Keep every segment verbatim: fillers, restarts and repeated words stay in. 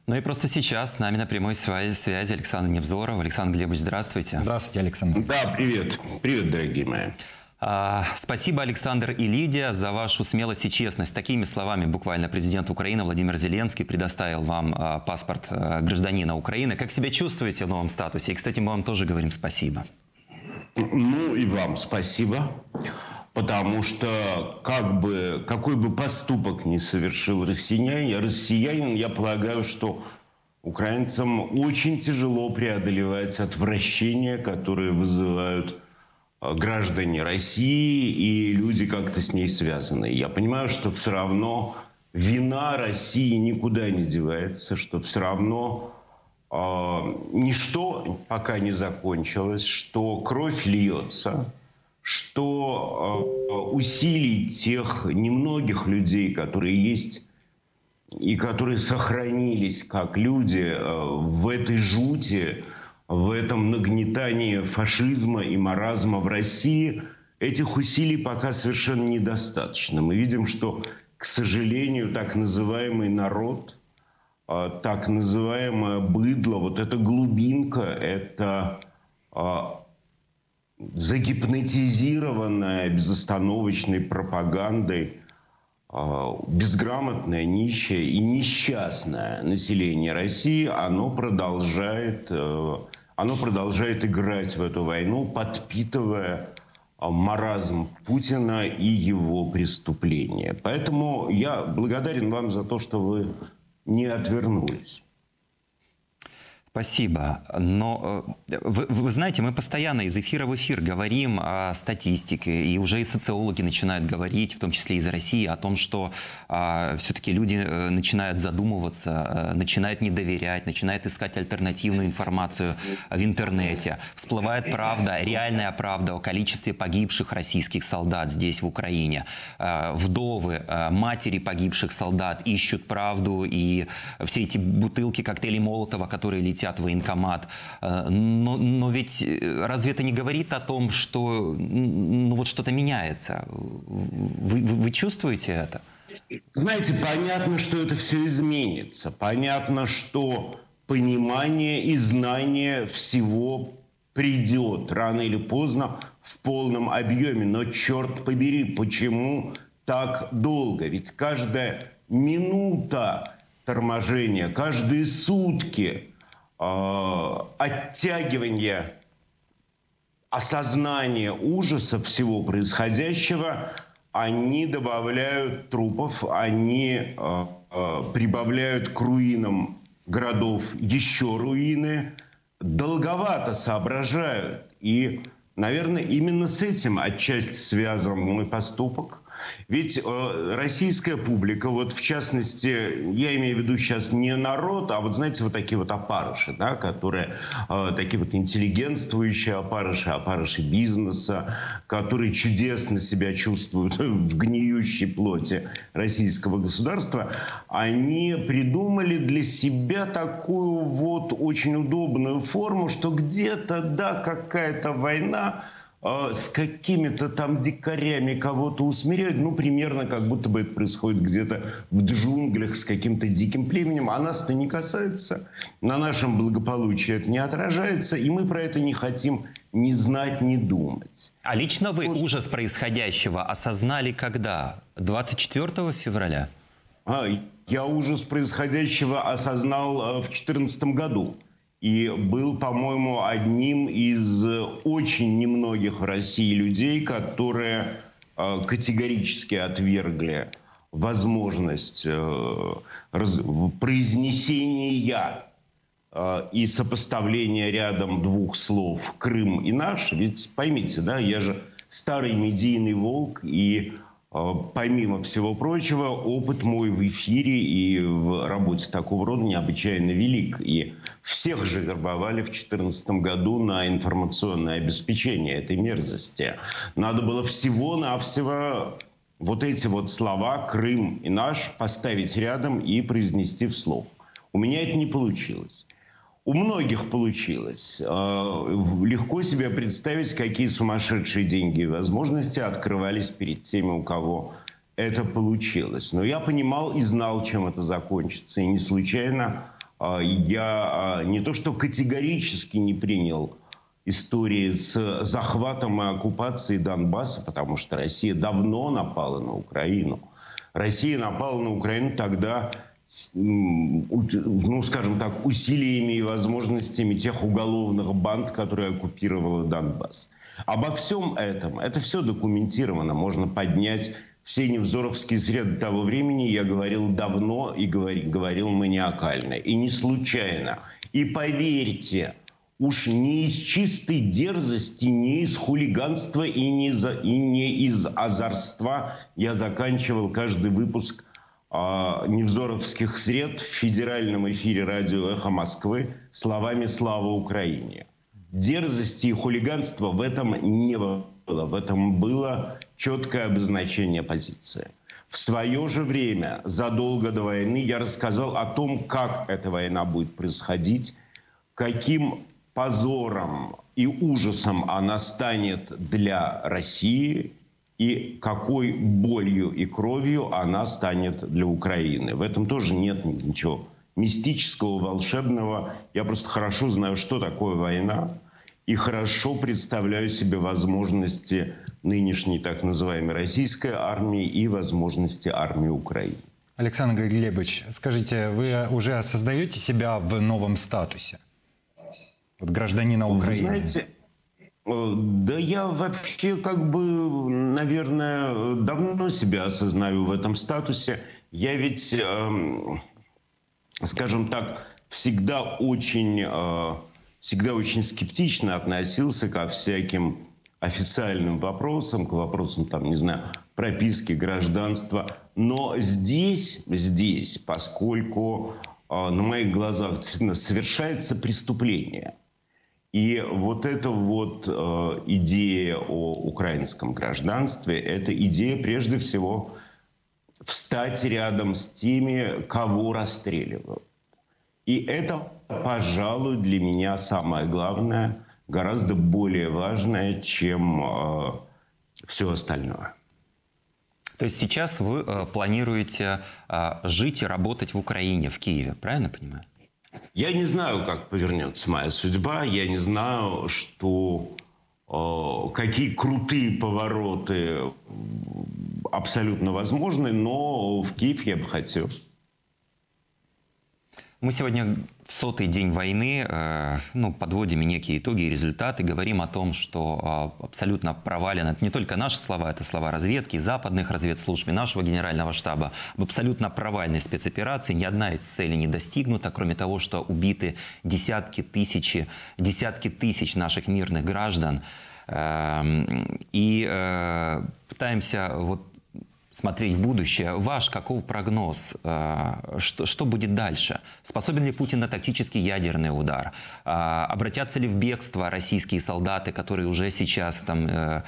Ну и просто сейчас с нами на прямой связи Александр Невзоров. Александр Глебович, здравствуйте. Здравствуйте, Александр. Да, привет. Привет, дорогие мои. А, спасибо, Александр и Лидия, за вашу смелость и честность. Такими словами буквально президент Украины Владимир Зеленский предоставил вам а, паспорт а, гражданина Украины. Как себя чувствуете в новом статусе? И, кстати, мы вам тоже говорим спасибо. Ну и вам спасибо. Потому что как бы, какой бы поступок ни совершил россиянин, россиянин, я полагаю, что украинцам очень тяжело преодолевать отвращение, которое вызывают граждане России и люди, как-то с ней связанные. Я понимаю, что все равно вина России никуда не девается, что все равно э, ничто пока не закончилось, что кровь льется, что э, усилий тех немногих людей, которые есть и которые сохранились как люди э, в этой жути, в этом нагнетании фашизма и маразма в России, этих усилий пока совершенно недостаточно. Мы видим, что, к сожалению, так называемый народ, э, так называемое быдло, вот эта глубинка, это... Э, загипнотизированная безостановочной пропагандой, безграмотное, нищее и несчастное население России, оно продолжает, оно продолжает играть в эту войну, подпитывая маразм Путина и его преступления. Поэтому я благодарен вам за то, что вы не отвернулись. Спасибо. Но вы, вы знаете, мы постоянно из эфира в эфир говорим о статистике, и уже и социологи начинают говорить, в том числе из России, о том, что а, все-таки люди а, начинают задумываться, а, начинают не доверять, начинают искать альтернативную информацию в интернете. Всплывает правда, реальная правда о количестве погибших российских солдат здесь, в Украине. А, вдовы, а, матери погибших солдат ищут правду, и все эти бутылки коктейлей Молотова, которые летят в военкомат. Но, но ведь разве это не говорит о том, что ну, вот что-то меняется? Вы, вы, вы чувствуете это? Знаете, понятно, что это все изменится. Понятно, что понимание и знание всего придет рано или поздно в полном объеме. Но черт побери, почему так долго? Ведь каждая минута торможения, каждые сутки оттягивание осознания ужаса всего происходящего, они добавляют трупов, они э, э, прибавляют к руинам городов еще руины, долговато соображают. И, наверное, именно с этим отчасти связан мой поступок. Ведь э, российская публика, вот в частности, я имею в виду сейчас не народ, а вот, знаете, вот такие вот опарыши, да, которые, э, такие вот интеллигентствующие опарыши, опарыши бизнеса, которые чудесно себя чувствуют в гниющей плоти российского государства, они придумали для себя такую вот очень удобную форму, что где-то, да, какая-то война, с какими-то там дикарями кого-то усмиряют, ну, примерно как будто бы это происходит где-то в джунглях с каким-то диким племенем. А нас это не касается, на нашем благополучии это не отражается, и мы про это не хотим ни знать, ни думать. А лично вы ужас происходящего осознали когда? двадцать четвёртого февраля? А, я ужас происходящего осознал в две тысячи четырнадцатом году. И был, по-моему, одним из очень немногих в России людей, которые э, категорически отвергли возможность э, раз, произнесения э, и сопоставления рядом двух слов «Крым» и «наш». Ведь поймите, да, я же старый медийный волк, и помимо всего прочего, опыт мой в эфире и в работе такого рода необычайно велик. И всех же вербовали в две тысячи четырнадцатом году на информационное обеспечение этой мерзости. Надо было всего-навсего вот эти вот слова «Крым» и «наш» поставить рядом и произнести вслух. У меня это не получилось. У многих получилось. Легко себе представить, какие сумасшедшие деньги и возможности открывались перед теми, у кого это получилось. Но я понимал и знал, чем это закончится. И не случайно Я не то что категорически не принял истории с захватом и оккупацией Донбасса, потому что Россия давно напала на Украину. Россия напала на Украину тогда, ну, скажем так, усилиями и возможностями тех уголовных банд, которые оккупировали Донбасс. Обо всем этом, это все документировано, можно поднять все невзоровские среды того времени. Я говорил давно и говорил, говорил маниакально, и не случайно. И поверьте, уж не из чистой дерзости, не из хулиганства и не, за, и не из озорства я заканчивал каждый выпуск э, невзоровских сред в федеральном эфире радио «Эхо Москвы» словами «Слава Украине». Дерзости и хулиганства в этом не было. В этом было четкое обозначение позиции. В свое же время, задолго до войны, я рассказал о том, как эта война будет происходить, каким позором и ужасом она станет для России и какой болью и кровью она станет для Украины. В этом тоже нет ничего мистического, волшебного. Я просто хорошо знаю, что такое война, и хорошо представляю себе возможности нынешней так называемой российской армии и возможности армии Украины. Александр Глебович, скажите, вы уже осознаете себя в новом статусе? Вот гражданина Украины. Вы знаете, да я вообще как бы, наверное, давно себя осознаю в этом статусе. Я ведь, э, скажем так, всегда очень, э, всегда очень скептично относился ко всяким официальным вопросам, к вопросам, там, не знаю, прописки, гражданства. Но здесь, здесь, поскольку э, на моих глазах действительно совершается преступление, и вот эта вот э, идея о украинском гражданстве, это идея прежде всего встать рядом с теми, кого расстреливают. И это, пожалуй, для меня самое главное, гораздо более важное, чем э, все остальное. То есть сейчас вы э, планируете э, жить и работать в Украине, в Киеве, правильно понимаю? Я не знаю, как повернется моя судьба. Я не знаю, что, э, какие крутые повороты абсолютно возможны, но в Киев я бы хотел. Мы сегодня в сотый день войны э, ну, подводим некие итоги и результаты, говорим о том, что э, абсолютно провалено, это не только наши слова, это слова разведки, западных разведслужб и нашего генерального штаба, об абсолютно провальной спецоперации. Ни одна из целей не достигнута, кроме того, что убиты десятки тысяч, десятки тысяч наших мирных граждан. Э, и э, пытаемся вот смотреть в будущее. Ваш каков прогноз? Что, что будет дальше? Способен ли Путин на тактический ядерный удар? Обратятся ли в бегство российские солдаты, которые уже сейчас там...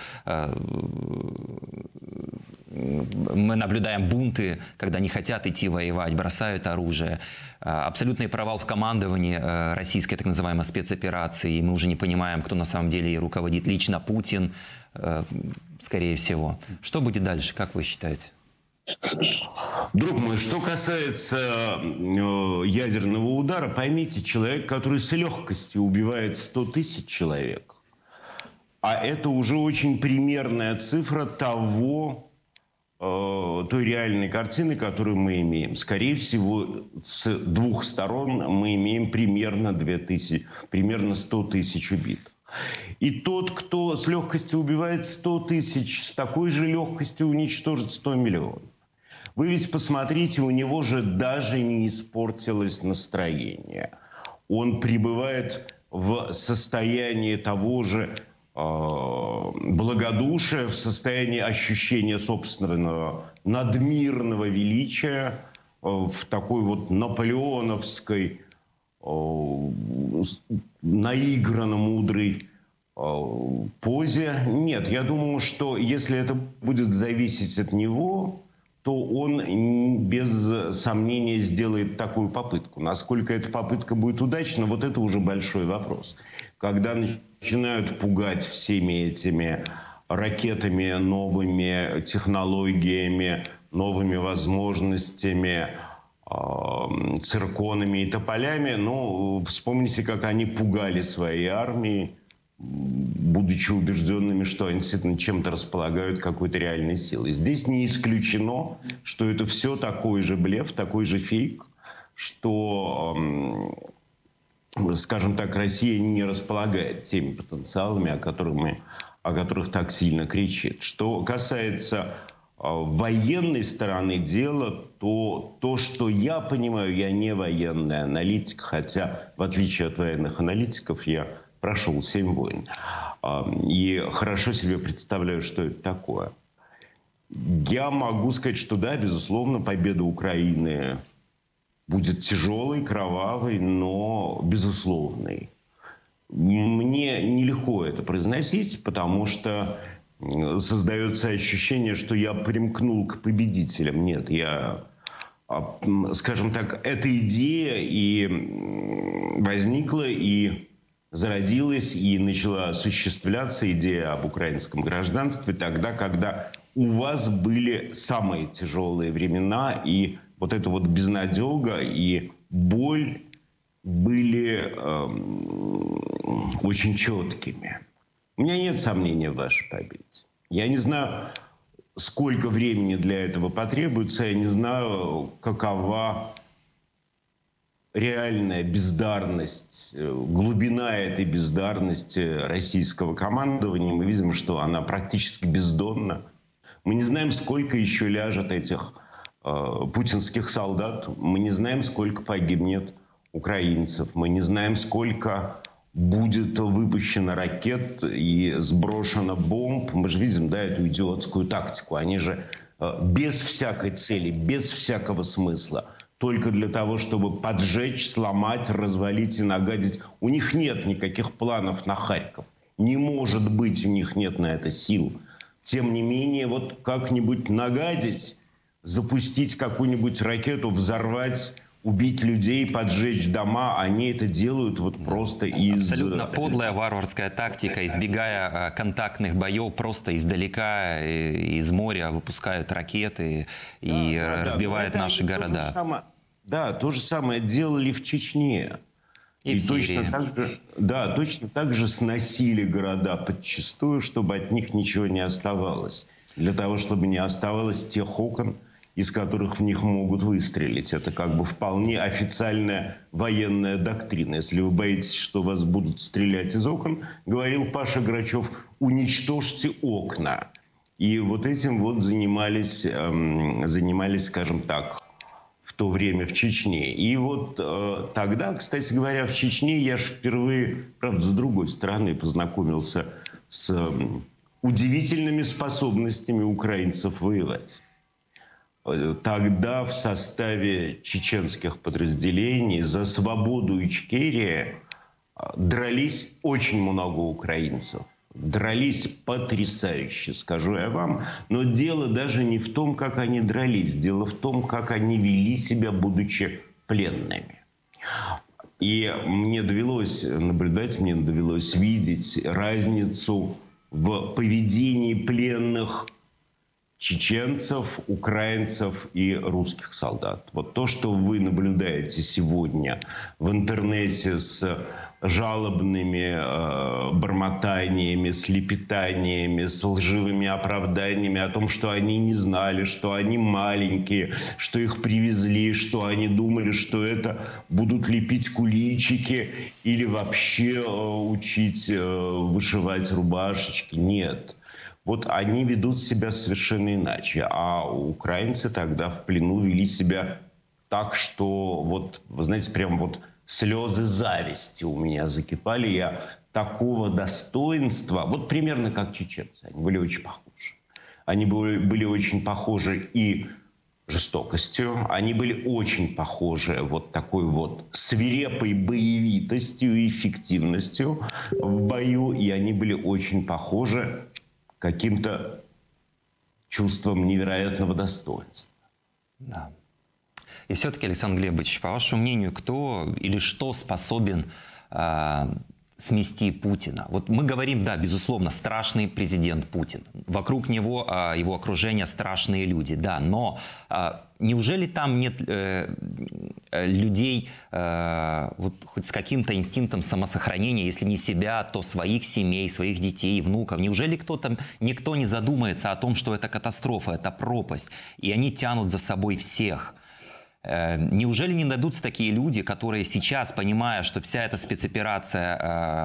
Мы наблюдаем бунты, когда не хотят идти воевать, бросают оружие. Абсолютный провал в командовании российской так называемой спецоперации. И мы уже не понимаем, кто на самом деле руководит. Лично Путин, скорее всего. Что будет дальше, как вы считаете? Друг мой, что касается ядерного удара, поймите, человек, который с легкостью убивает сто тысяч человек, а это уже очень примерная цифра того, той реальной картины, которую мы имеем. Скорее всего, с двух сторон мы имеем примерно, две тысячи, примерно сто тысяч убитых. И тот, кто с легкостью убивает сто тысяч, с такой же легкостью уничтожит сто миллионов. Вы ведь посмотрите, у него же даже не испортилось настроение. Он пребывает в состоянии того же благодушия, в состоянии ощущения собственного надмирного величия, в такой вот наполеоновской, наигранно мудрой позе. Нет, я думаю, что если это будет зависеть от него, то он без сомнения сделает такую попытку. Насколько эта попытка будет удачна, вот это уже большой вопрос. Когда начинают пугать всеми этими ракетами, новыми технологиями, новыми возможностями, цирконами и тополями. Но вспомните, как они пугали свои армии, будучи убежденными, что они действительно чем-то располагают какой-то реальной силой. Здесь не исключено, что это все такой же блеф, такой же фейк, что, скажем так, Россия не располагает теми потенциалами, о которых, мы, о которых так сильно кричит. Что касается военной стороны дела, то то, что я понимаю, я не военный аналитик, хотя, в отличие от военных аналитиков, я прошел семь войн. И хорошо себе представляю, что это такое. Я могу сказать, что да, безусловно, победа Украины будет тяжелой, кровавой, но безусловной. Мне нелегко это произносить, потому что создается ощущение, что я примкнул к победителям. Нет, я, скажем так, эта идея и возникла, и зародилась, и начала осуществляться идея об украинском гражданстве тогда, когда у вас были самые тяжелые времена, и вот эта вот безнадега и боль были э, очень четкими. У меня нет сомнений в вашей победе. Я не знаю, сколько времени для этого потребуется, я не знаю, какова реальная бездарность, глубина этой бездарности российского командования. Мы видим, что она практически бездонна. Мы не знаем, сколько еще ляжет этих э, путинских солдат. Мы не знаем, сколько погибнет украинцев. Мы не знаем, сколько будет выпущено ракет и сброшено бомб. Мы же видим, да, эту идиотскую тактику. Они же э, без всякой цели, без всякого смысла, только для того, чтобы поджечь, сломать, развалить и нагадить. У них нет никаких планов на Харьков. Не может быть, у них нет на это сил. Тем не менее, вот как-нибудь нагадить, запустить какую-нибудь ракету, взорвать, убить людей, поджечь дома, они это делают вот просто из... Абсолютно подлая варварская тактика, избегая контактных боев, просто издалека, из моря выпускают ракеты и да, разбивают да, наши города. То самое, да, то же самое делали в Чечне. И, и точно так же, да, точно так же сносили города подчистую, чтобы от них ничего не оставалось. Для того, чтобы не оставалось тех окон, из которых в них могут выстрелить. Это как бы вполне официальная военная доктрина. Если вы боитесь, что вас будут стрелять из окон, говорил Паша Грачев, уничтожьте окна. И вот этим вот занимались, эм, занимались, скажем так, в то время в Чечне. И вот э, тогда, кстати говоря, в Чечне я же впервые, правда, с другой стороны, познакомился с э, удивительными способностями украинцев воевать. Тогда в составе чеченских подразделений за свободу Ичкерии дрались очень много украинцев. Дрались потрясающе, скажу я вам. Но дело даже не в том, как они дрались. Дело в том, как они вели себя, будучи пленными. И мне довелось наблюдать, мне довелось видеть разницу в поведении пленных чеченцев, украинцев и русских солдат. Вот то, что вы наблюдаете сегодня в интернете с жалобными э, бормотаниями, с лепетаниями, с лживыми оправданиями о том, что они не знали, что они маленькие, что их привезли, что они думали, что это будут лепить куличики или вообще э, учить э, вышивать рубашечки. Нет. Вот они ведут себя совершенно иначе. А украинцы тогда в плену вели себя так, что вот, вы знаете, прям вот слезы зависти у меня закипали. Я такого достоинства, вот примерно как чеченцы, они были очень похожи. Они были, были очень похожи и жестокостью, они были очень похожи вот такой вот свирепой боевитостью и эффективностью в бою, и они были очень похожи каким-то чувством невероятного достоинства. Да. И все-таки, Александр Глебович, по вашему мнению, кто или что способен э, смести Путина. Вот мы говорим, да, безусловно, страшный президент Путин. Вокруг него, его окружения страшные люди, да, но неужели там нет э, людей э, вот, хоть с каким-то инстинктом самосохранения, если не себя, то своих семей, своих детей, внуков? Неужели кто-то, никто не задумается о том, что это катастрофа, это пропасть, и они тянут за собой всех? Неужели не найдутся такие люди, которые сейчас, понимая, что вся эта спецоперация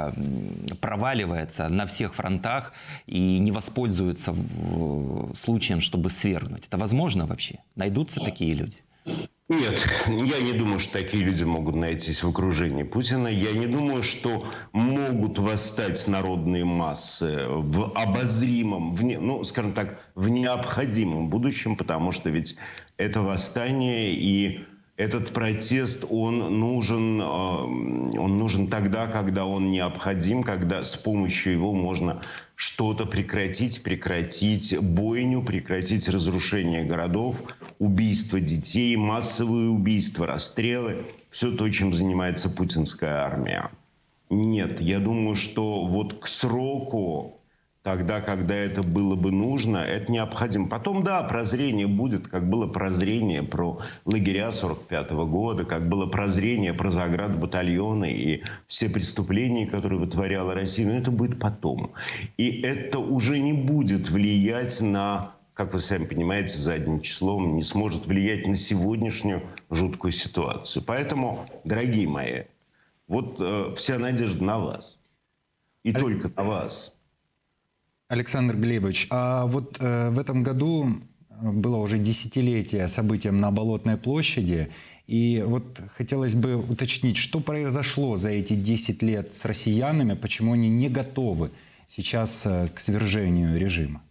э, проваливается на всех фронтах, и не воспользуются случаем, чтобы свергнуть? Это возможно вообще? Найдутся такие люди? Нет, я не думаю, что такие люди могут найтись в окружении Путина. Я не думаю, что могут восстать народные массы в обозримом, в не, ну, скажем так, в необходимом будущем, потому что ведь это восстание и этот протест, он нужен, он нужен тогда, когда он необходим, когда с помощью его можно что-то прекратить, прекратить бойню, прекратить разрушение городов, убийство детей, массовые убийства, расстрелы. Все то, чем занимается путинская армия. Нет, я думаю, что вот к сроку, тогда, когда это было бы нужно, это необходимо. Потом, да, прозрение будет, как было прозрение про лагеря сорок пятого года, как было прозрение про заградбатальоны и все преступления, которые вытворяла Россия. Но это будет потом. И это уже не будет влиять на, как вы сами понимаете, задним числом, не сможет влиять на сегодняшнюю жуткую ситуацию. Поэтому, дорогие мои, вот э, вся надежда на вас. И а... только на вас. Александр Глебович, а вот э, в этом году было уже десятилетие событиям на Болотной площади. И вот хотелось бы уточнить, что произошло за эти десять лет с россиянами, почему они не готовы сейчас э, к свержению режима?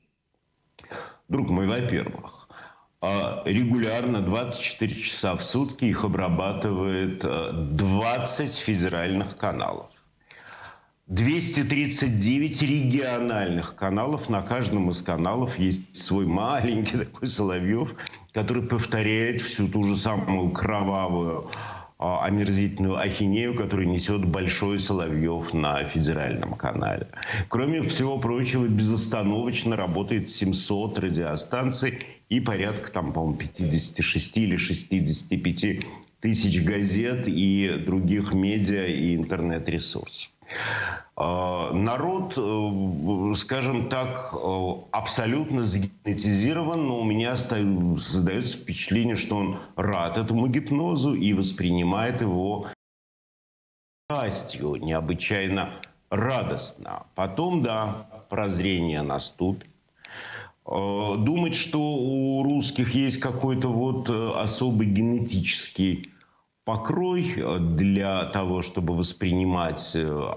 Друг мой, во-первых, регулярно двадцать четыре часа в сутки их обрабатывает двадцать федеральных каналов. двести тридцать девять региональных каналов. На каждом из каналов есть свой маленький такой Соловьев, который повторяет всю ту же самую кровавую, омерзительную ахинею, которую несет большой Соловьев на федеральном канале. Кроме всего прочего, безостановочно работает семьсот радиостанций и порядка, там, по-моему, пятьдесят шесть или шестьдесят пять тысяч газет и других медиа и интернет-ресурсов. Народ, скажем так, абсолютно загипнотизирован, но у меня создается впечатление, что он рад этому гипнозу и воспринимает его страстью, необычайно радостно. Потом, да, прозрение наступит. Думать, что у русских есть какой-то вот особый генетический покрой для того, чтобы воспринимать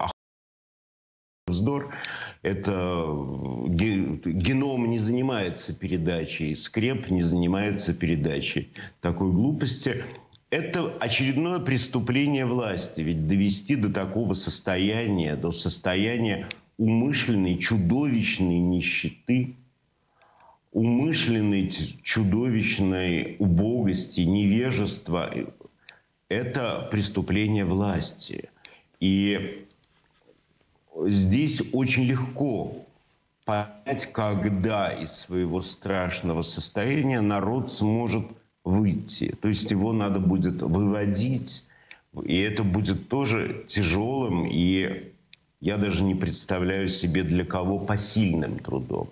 вздор. Это геном не занимается передачей, скреп не занимается передачей такой глупости. Это очередное преступление власти. Ведь довести до такого состояния, до состояния умышленной, чудовищной нищеты, умышленной, чудовищной убогости, невежества – это преступление власти. И здесь очень легко понять, когда из своего страшного состояния народ сможет выйти. То есть его надо будет выводить, и это будет тоже тяжелым, и я даже не представляю себе для кого посильным трудом.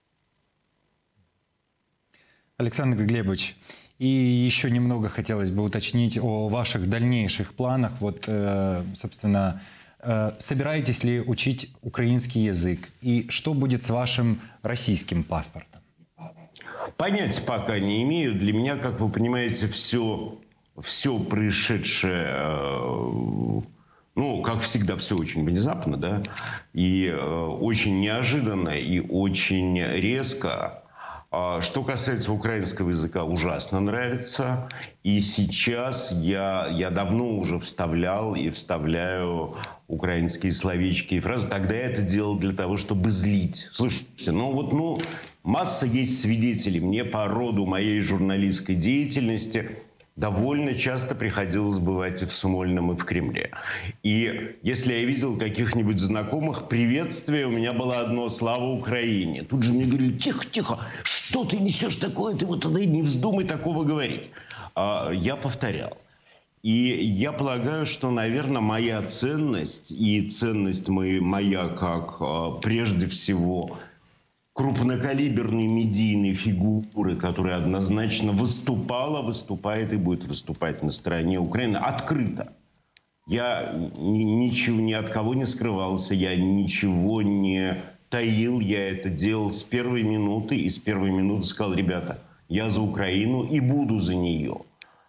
Александр Глебович, и еще немного хотелось бы уточнить о ваших дальнейших планах. Вот, э, собственно, э, собираетесь ли учить украинский язык? И что будет с вашим российским паспортом? Понятия пока не имею. Для меня, как вы понимаете, все, все происшедшее, э, ну, как всегда, все очень внезапно, да, и э, очень неожиданно, и очень резко. Что касается украинского языка, ужасно нравится. И сейчас я, я давно уже вставлял и вставляю украинские словечки и фразы. Тогда я это делал для того, чтобы злить. Слушайте, ну вот, ну, масса есть свидетелей. Мне по роду моей журналистской деятельности довольно часто приходилось бывать и в Смольном, и в Кремле. И если я видел каких-нибудь знакомых, приветствие у меня было одно: слава Украине. Тут же мне говорили: тихо, тихо, что ты несешь такое, ты вот не вздумай такого говорить. А я повторял. И я полагаю, что, наверное, моя ценность и ценность моя как, прежде всего, крупнокалиберной медийной фигуры, которая однозначно выступала, выступает и будет выступать на стороне Украины открыто. Я ничего ни от кого не скрывался, я ничего не таил, я это делал с первой минуты, и с первой минуты сказал: ребята, я за Украину и буду за нее.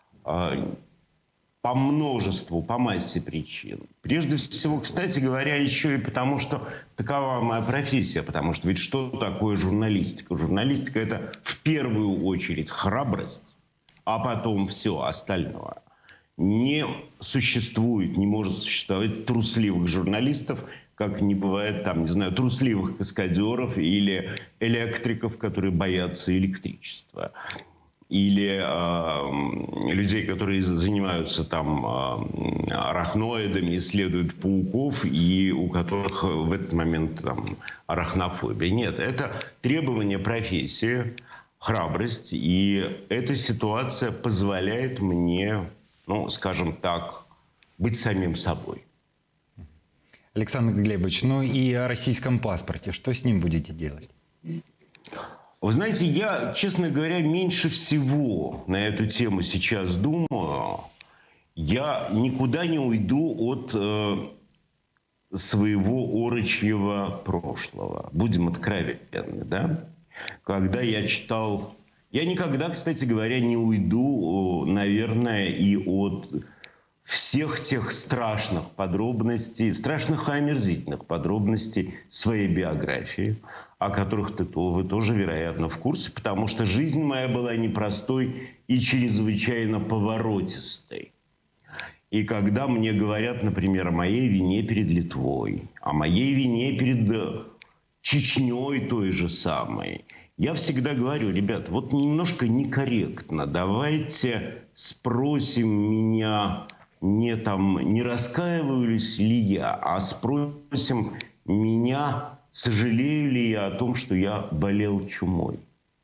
По множеству, по массе причин. Прежде всего, кстати говоря, еще и потому, что такова моя профессия. Потому что ведь что такое журналистика? Журналистика – это в первую очередь храбрость, а потом все остальное. Не существует, не может существовать трусливых журналистов, как не бывает там, не знаю, трусливых каскадеров или электриков, которые боятся электричества. Или э, людей, которые занимаются там э, арахноидами, исследуют пауков, и у которых в этот момент там арахнофобия. Нет, это требование профессии, храбрость, и эта ситуация позволяет мне, ну, скажем так, быть самим собой. Александр Глебович, ну и о российском паспорте, что с ним будете делать? Вы знаете, я, честно говоря, меньше всего на эту тему сейчас думаю. Я никуда не уйду от э, своего орочьего прошлого. Будем откровенны, да? Когда я читал... Я никогда, кстати говоря, не уйду, наверное, и от всех тех страшных подробностей, страшных и омерзительных подробностей своей биографии, о которых ты, то, вы тоже, вероятно, в курсе, потому что жизнь моя была непростой и чрезвычайно поворотистой. И когда мне говорят, например, о моей вине перед Литвой, о моей вине перед Чечней той же самой, я всегда говорю: ребят, вот немножко некорректно, давайте спросим меня, не, там, не раскаиваюсь ли я, а спросим меня, сожалею ли я о том, что я болел чумой.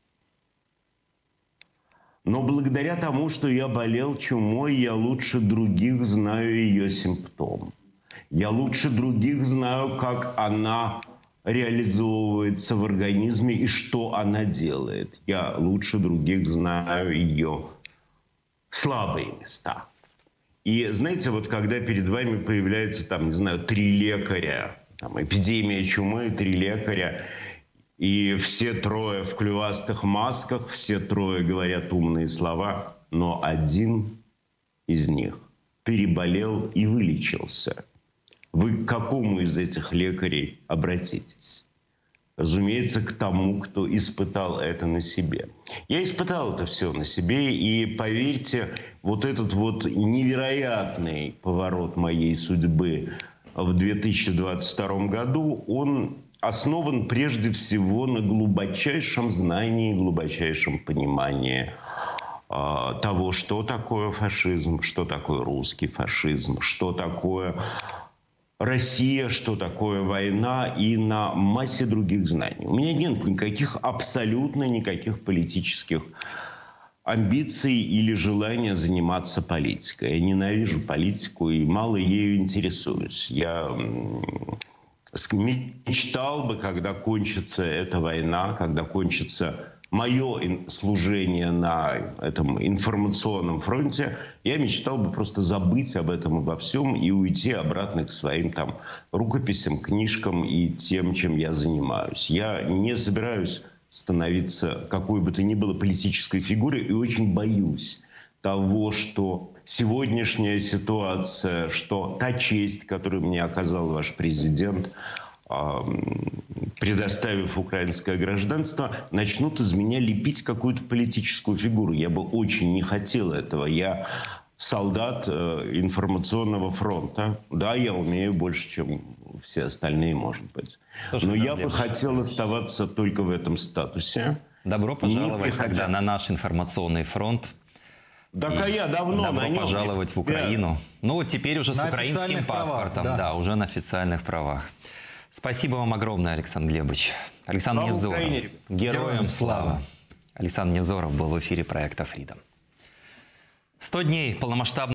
Но благодаря тому, что я болел чумой, я лучше других знаю ее симптом. Я лучше других знаю, как она реализовывается в организме и что она делает. Я лучше других знаю ее слабые места. И знаете, вот когда перед вами появляются, там, не знаю, три лекаря, там, эпидемия чумы, три лекаря, и все трое в клювастых масках, все трое говорят умные слова, но один из них переболел и вылечился. Вы к какому из этих лекарей обратитесь? Разумеется, к тому, кто испытал это на себе. Я испытал это все на себе, и поверьте, вот этот вот невероятный поворот моей судьбы в две тысячи двадцать втором году, он основан прежде всего на глубочайшем знании, глубочайшем понимании э, того, что такое фашизм, что такое русский фашизм, что такое Россия, что такое война, и на массе других знаний. У меня нет никаких, абсолютно никаких политических амбиций или желания заниматься политикой. Я ненавижу политику и мало ею интересуюсь. Я мечтал бы, когда кончится эта война, когда кончится мое служение на этом информационном фронте, я мечтал бы просто забыть об этом и обо всем и уйти обратно к своим там рукописям, книжкам и тем, чем я занимаюсь. Я не собираюсь становиться какой бы то ни было политической фигурой и очень боюсь того, что сегодняшняя ситуация, что та честь, которую мне оказал ваш президент, предоставив украинское гражданство, начнут из меня лепить какую-то политическую фигуру. Я бы очень не хотел этого. Я солдат информационного фронта. Да, я умею больше, чем все остальные, может быть. Слушай, но я бы хотел оставаться только в этом статусе. Добро пожаловать тогда на наш информационный фронт. Так а я давно добро на нем. пожаловать в Украину. Ну, вот теперь уже с На украинским официальных паспортом. правах, да. Да, уже на официальных правах. Спасибо вам огромное, Александр Глебович. Александр Слава Невзоров. Украине, ребята. Героям Героям слава. слава. Александр Невзоров был в эфире проекта Freedom. сто дней полномасштабного